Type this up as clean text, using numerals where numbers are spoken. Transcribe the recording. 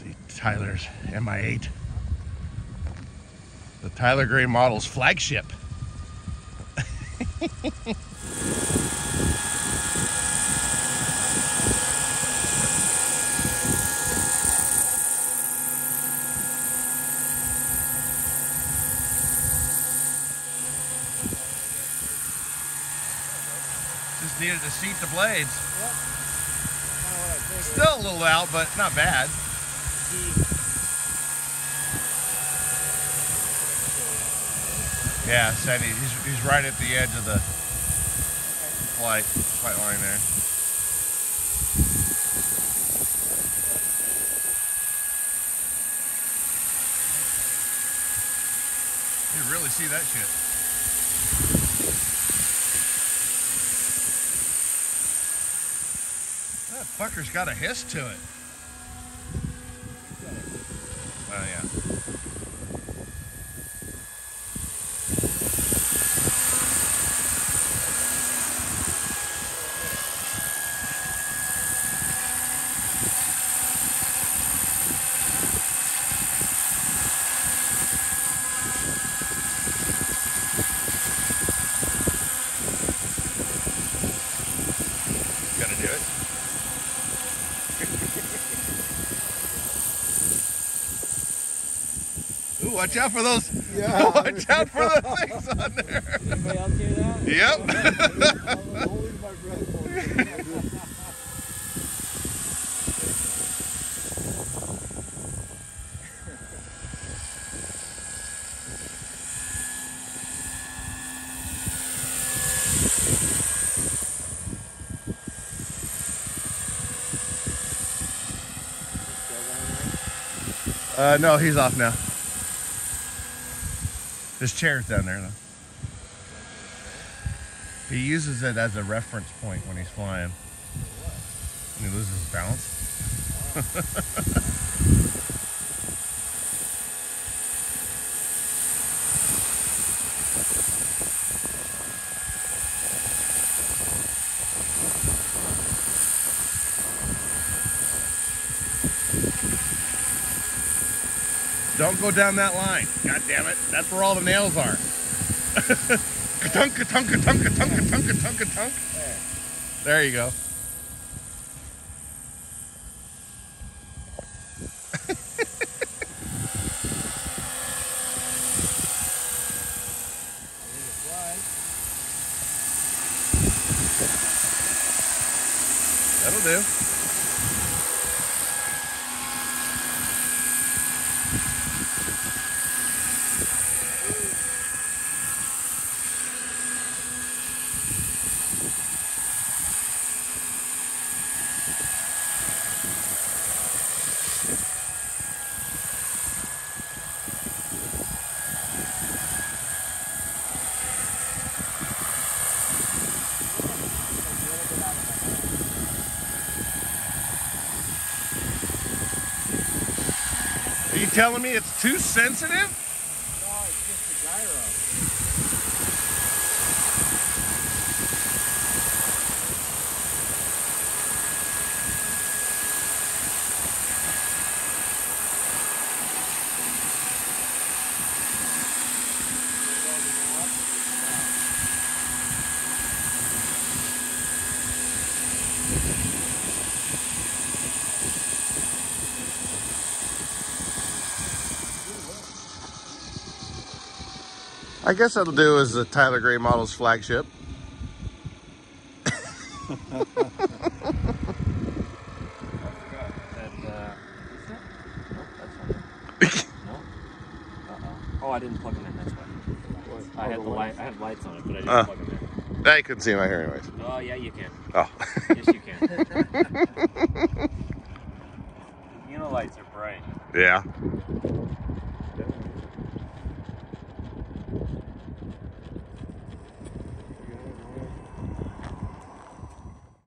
See Tyler's MI-8. The Tyler Gray model's flagship. Just needed to seat the blades. Yep. Still a little out, but not bad. Yeah, Sandy, he's right at the edge of the flight line there. You really see that shit. That fucker's got a hiss to it. Oh yeah. Gotta do it. Ooh, watch out for those. Yeah. Watch out for the things on there. Anybody else hear that? Yep. I was holding my breath for it. No, he's off now. His chair's down there, though. He uses it as a reference point when he's flying. When he loses his balance. Don't go down that line. God damn it. That's where all the nails are. Ka-tunk, ka-tunk, ka-tunk, ka-tunk, ka-tunk, ka-tunk, ka-tunk. There you go. That'll do. Are you telling me it's too sensitive? No, it's just the gyro. I guess that'll do as the Tyler Gray model's flagship. Oh, I didn't plug them in, that's why. I had the light. I had lights on it, but I didn't plug them in. I couldn't see him out here anyways. Oh, yeah, you can. Oh. Yes, you can. You know, lights are bright. Yeah.